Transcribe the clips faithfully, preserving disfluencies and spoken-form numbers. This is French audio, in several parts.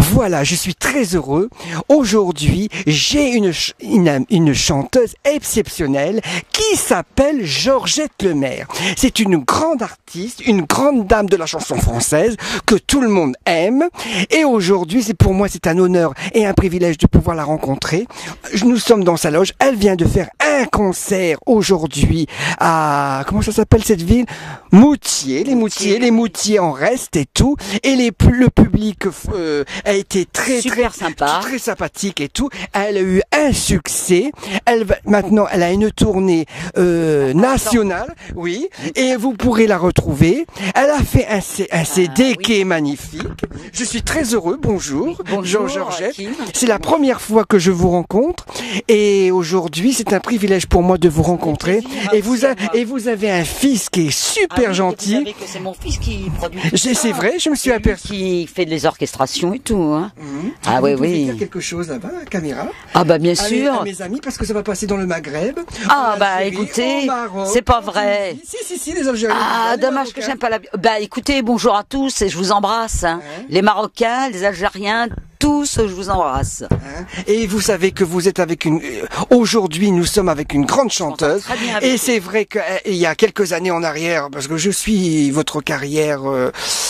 Voilà, je suis très heureux. Aujourd'hui, j'ai une, ch- une, une chanteuse exceptionnelle qui s'appelle Georgette Lemaire. C'est une grande artiste, une grande dame de la chanson française que tout le monde aime. Et aujourd'hui, c'est pour moi, c'est un honneur et un privilège de pouvoir la rencontrer. Nous sommes dans sa loge. Elle vient de faire un concert aujourd'hui à, comment ça s'appelle cette ville? Moutier, les Moutiers, les Moutiers en reste et tout. Et les, le public euh, a été très, super très, sympa, très sympathique et tout. Elle a eu un succès. Elle va, maintenant, elle a une tournée euh, nationale, oui. Et vous pourrez la retrouver. Elle a fait un, un C D ah, oui. qui est magnifique. Je suis très heureux. Bonjour, bonjour Georgette. C'est la première fois que je vous rencontre. Et aujourd'hui, c'est un privilège pour moi de vous rencontrer. Et vous, a, et vous avez un fils qui est super ah oui, gentil. Vous savez que c'est mon fils qui produit. C'est vrai, je me suis aperçu. Qui fait les orchestrations et tout. Hein. Mmh. Ah vous oui, pouvez oui. dire quelque chose là-bas, la caméra. Ah bah bien à sûr. Mes, à mes amis, parce que ça va passer dans le Maghreb. Ah bah Algérie, écoutez, c'est pas vrai. Si, si, si, les Algériens. Ah, dommage que j'aime pas la... Bah écoutez, bonjour à tous et je vous embrasse. Hein. Hein? Les Marocains, les Algériens, tous, je vous embrasse. Hein? Et vous savez que vous êtes avec une... Aujourd'hui, nous sommes avec une grande chanteuse. Et c'est vrai qu'il y a quelques années en arrière, parce que je suis votre carrière euh,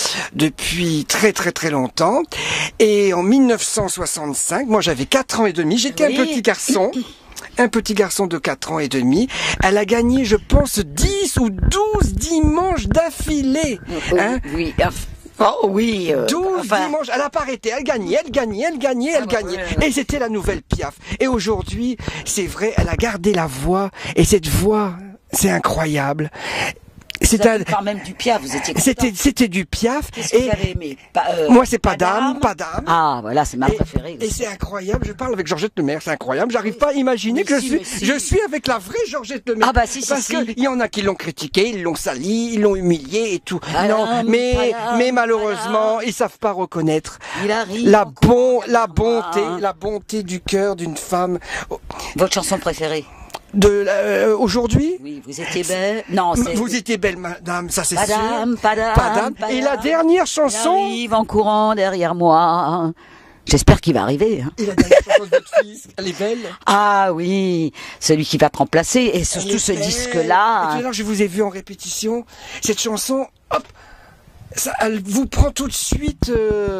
depuis très très très longtemps. Et en mille neuf cent soixante-cinq, moi j'avais quatre ans et demi, j'étais oui. un petit garçon. Un petit garçon de quatre ans et demi. Elle a gagné, je pense, dix ou douze dimanches d'affilée. Hein? Oui, oui. Oh oui, euh, douze enfin... dimanches, elle a pas arrêté, elle gagnait, elle gagnait, elle gagnait, elle ah bah gagnait. Ouais, ouais. Et c'était la nouvelle Piaf. Et aujourd'hui, c'est vrai, elle a gardé la voix. Et cette voix, c'est incroyable. C'est un... quand même du Piaf, vous étiez C'était c'était du Piaf. Qu'est-ce que vous avez aimé pas, euh, Moi, c'est pas dame, pas dame. Ah, voilà, c'est ma et, préférée. Et c'est incroyable. Je parle avec Georgette Lemaire, c'est incroyable. J'arrive oui. pas à imaginer mais que si, je suis, si. je suis avec la vraie Georgette Lemaire. Ah bah si, parce si, que si. il y en a qui l'ont critiqué, ils l'ont sali, ils l'ont humilié et tout. Padam, non, mais padam, mais malheureusement, padam. ils savent pas reconnaître il arrive la bon, la bonté, hein. la bonté du cœur d'une femme. Votre chanson préférée? De euh, aujourd'hui? Oui, vous étiez belle. Non, c'est... Vous étiez belle, madame, ça c'est sûr. Padam, padam, padam. Et la dernière chanson? Il arrive en courant derrière moi. J'espère qu'il va arriver. Hein. Et la dernière chanson de votre fils, elle est belle? Ah oui, celui qui va te remplacer. Et surtout ce disque-là. Et tout à l'heure, je vous ai vu en répétition. Cette chanson, hop, ça, elle vous prend tout de suite euh,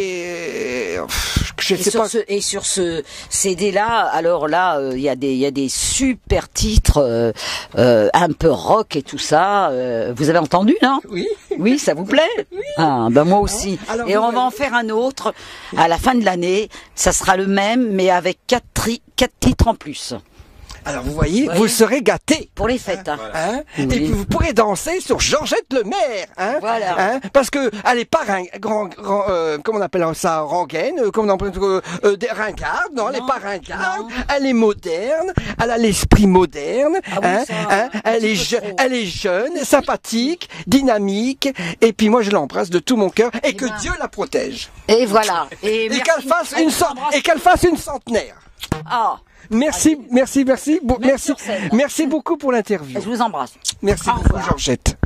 et pff, je et sais sur pas. Ce, et sur ce C D-là, alors là, il euh, y a des, il y a des super titres, euh, euh, un peu rock et tout ça. Euh, vous avez entendu, non? Oui. Oui, ça vous plaît? Oui. Ah, ben moi aussi. Ah, alors, et on va en faire un autre à la fin de l'année. Ça sera le même, mais avec quatre, tri quatre titres en plus. Alors vous voyez, oui. vous serez gâtés. Pour les fêtes. Hein. Hein oui. Et puis vous pourrez danser sur Georgette Lemaire. Hein voilà. Hein parce que elle est pas ring, grand, grand, euh, comment on appelle ça, rengaine, euh, comment on appelle euh, euh, des ringarde. Non, non, elle est pas ringarde. Non. Elle est moderne. Elle a l'esprit moderne. Ah oui, hein, ça, hein elle est jeune, elle est jeune, sympathique, dynamique. Et puis moi je l'embrasse de tout mon cœur et, et que ben... Dieu la protège. Et voilà. Et, et qu'elle fasse une et qu'elle fasse une centenaire. Ah. Merci, merci, merci, merci, merci, merci beaucoup pour l'interview. Je vous embrasse. Merci beaucoup, Georgette.